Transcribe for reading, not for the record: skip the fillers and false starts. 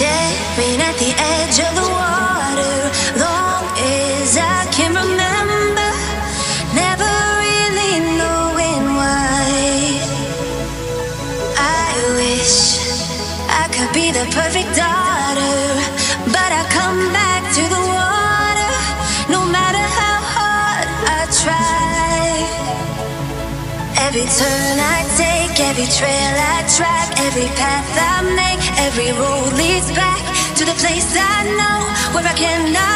staring at the edge of the water, long as I can remember, never really knowing why. I wish I could be the perfect daughter, but I come back to the water, no matter how hard I try. Every turn I take, every trail I track, every path I make, every road leads back to the place I know where I cannot